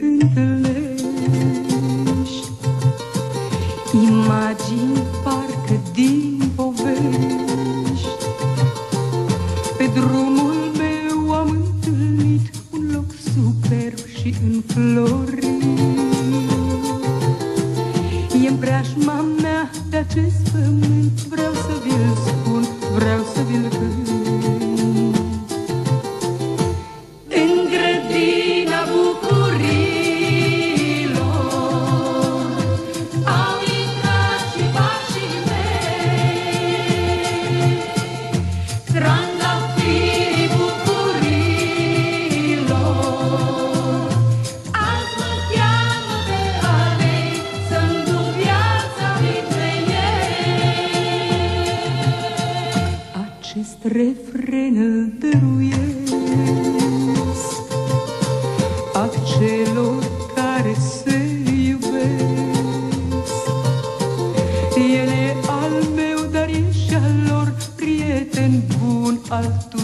întâlnești imagini parcă din povești. Pe drumul meu am întâlnit un loc superb și înflorit. E-n preajma mea de acest pământ, vreau să vi-l spun, vreau să vi-l cânt. În grădina bucuriilor au intrat și pașii mei, trandafirii bucuriilor. Azi mă cheamă pe alei să-mi duc viața printre ei. Acest refren îl dăruiesc acelor care se iubesc. El e al meu, dar e și al lor, prieten bun al